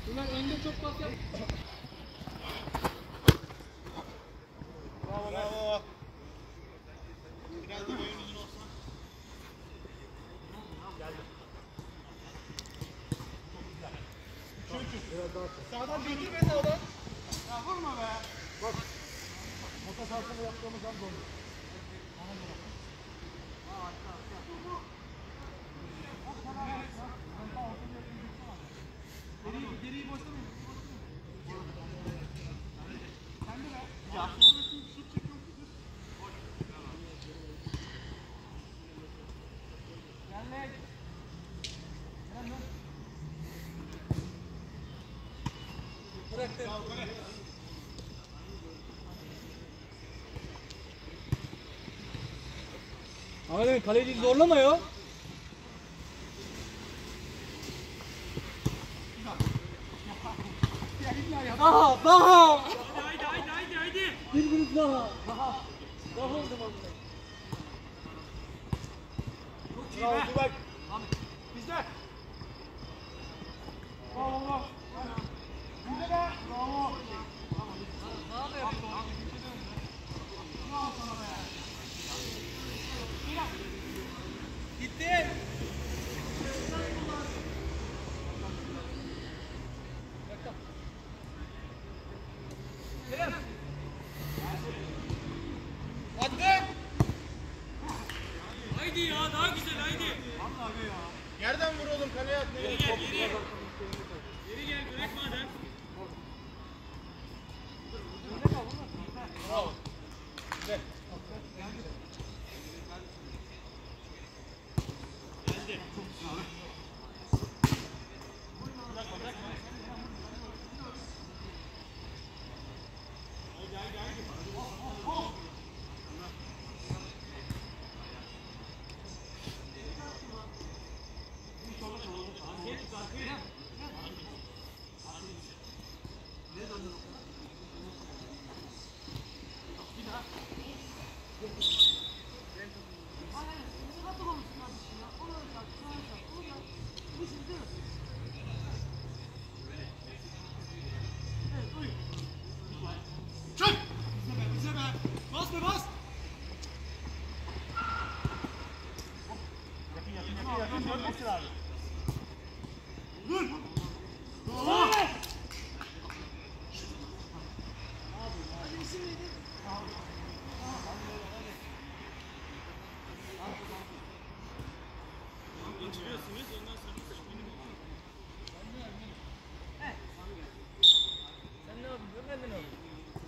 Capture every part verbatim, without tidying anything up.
Ömer önde çok pas yap. Bravo bravo. Biraz da boyun uzun olsa. Geldi. Sağdan götürme sağdan. Ya vurma be. Bak. Motor sahasını yaptığımız an gol. Geriyi, geriyi boşta mı? Sen de be. Ya sonraki şut çekiyor musun? Gel lan. Gel lan. Bıraktın. Ahmet kaleciyi zorlama ya. Daha, daha. Haydi haydi haydi haydi. Bir grup daha. Daha. Daha oldu vallahi. Çok iyi be. Bak. Bizde. Bravo bravo. Bizde be. Bravo. Daha da yapalım. Bravo sana be. Gitti. Attı. Haydi ya daha güzel haydi. Vallahi ya. Yerden vur oğlum kaleye at. Geri gel geri. Geri gel bırakma adam. Bravo. Güzel. Geldi. Bırakma bırakma. Haydi haydi haydi. Çık! Bize be, bize be! Bas be, bas! Yakın, yakın, yakın, yakın, yakın, yakın abi. Vur! Bravo! Hadi isim neydi? Geçiriyorsunuz ondan sonra benim oldu. Sen ne yapıyorsun? Ben de ne yapıyorum?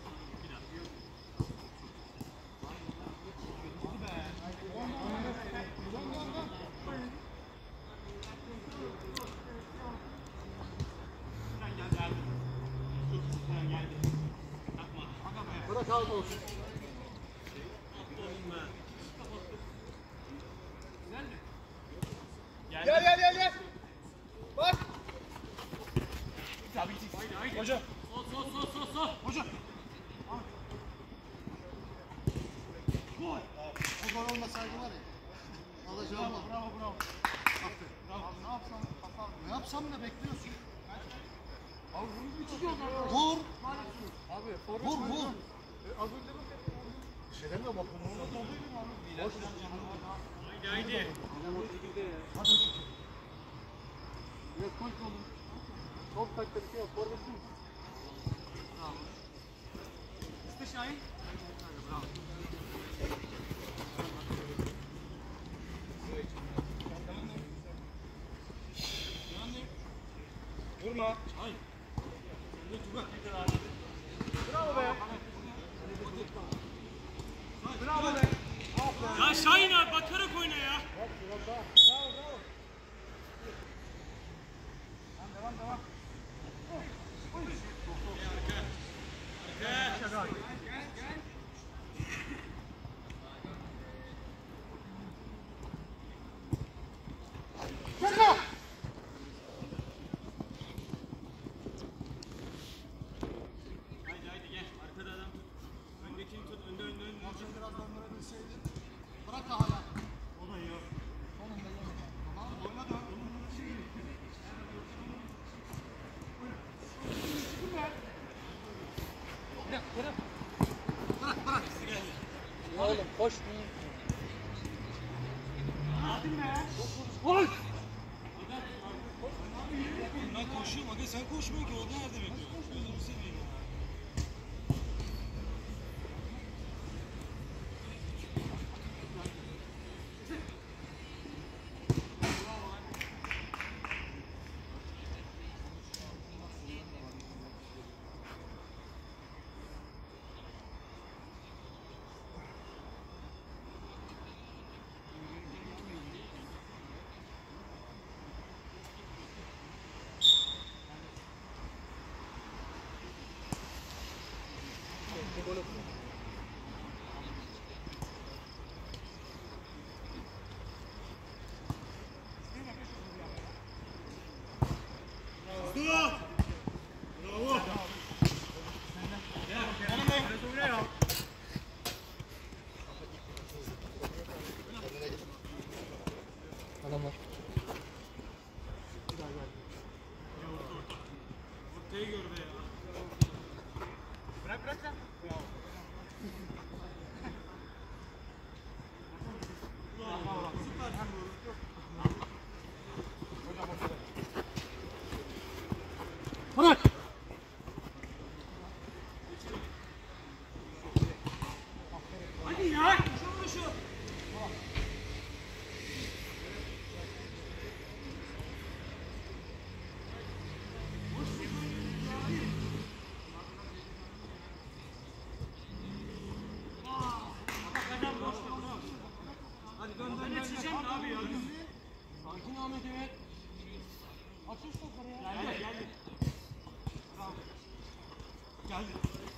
Bırak al olsun. Gel gel gel gel. Bak. Tabii ki. Haydi haydi. Hoca. Sol sol sol sol sol. Hoca. Gol. O gol olmasaydı var ya. Alacağım. Bravo bravo bravo. Aferin. Bravo. Ne yapsam hata. Ne yapsam da bekliyorsun. Abi vur. Vur. Abi vur vur. Az önce bak. Şeyden de bak. Haydi haydi. Hadi. Ya koş oğlum. Top takları şey yap. Forvetin. Bravo. İşte Şahin. Bravo. Vurma. Hayır. Bravo be. Bravo be. Ya Şahin abi bakarak oyna ya. Bravo bravo. Devam devam. Arka. Gel. Haydi haydi gel. Arkada adam tut. Öndekini tut. Önde önde önde. Biraz döndürebilseydin. Bırak hala. O da iyi. Sonunda iyi. koşuyorum aga sen koşmuyor ki o nerede bekliyor? Gözünü seveyim ya. Adam var. Ortayı gör be ya. Bırak bırak sen. Bırak. Hadi ya. Şu şu. Hadi dön dön dön. Abi ya. Sakin Ahmet evet. Açış topları ya. Geldi geldi. Geldi.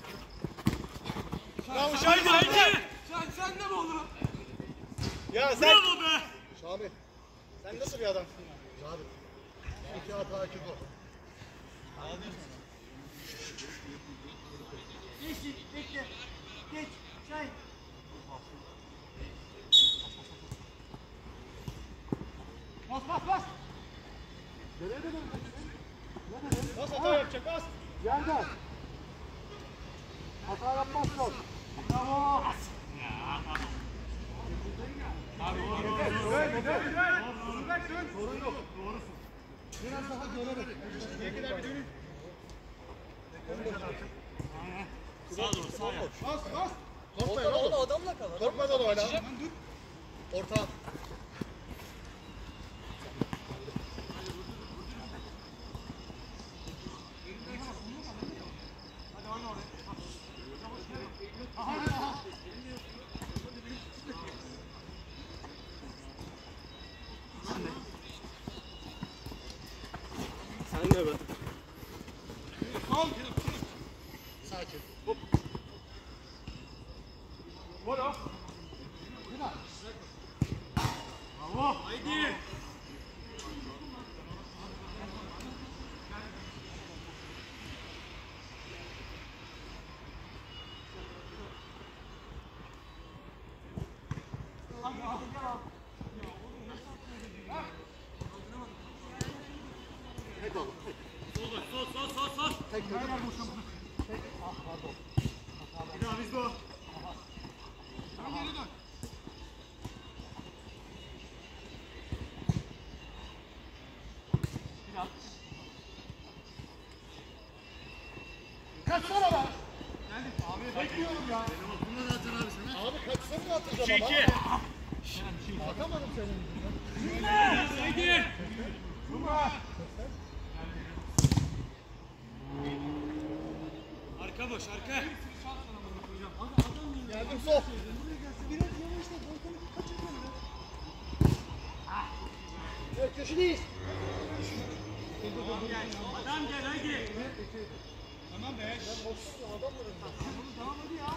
Bravo Haydi haydi. Sen, sen de mi olur? Ya sen. Bravo be. Şami. Sen nasıl bir adamsın ya? Abi. İki hata iki gol. Geç bekle. Geç. Çay. Bas bas bas. Nereye de Bas hata yapacak bas. Yerden. Hata yapmazsın. Bravo. Dön dön dön. Sorun yok. Doğrusun. Biraz daha görerek. Ne kadar bir dönün. Sağ dur sağ yap. Bas bas. Korkmayın oğlum. Adamla kal. Korkmadan oyna. Orta. Sen de be. Sakin. Haydi. Tek oğlum. Sol bak sol sol sol sol. Tek tek. Tek. Ah pardon. Bir daha biz de o. Sen geri dön. Kaçsana be. Geldik. Abi bekliyorum ya. Bunu da atın abi sana. Abi kaçsana mı atacağım iki iki. ama? Atamadım senin. Haydi. Arka boş arka. Geldim sol. Evet köşedeyiz. Adam gel haydi. Tamam be. Ben boşlukla adam mı dedim? Tamam hadi ya.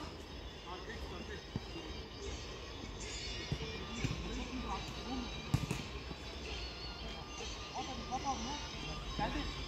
Geldi.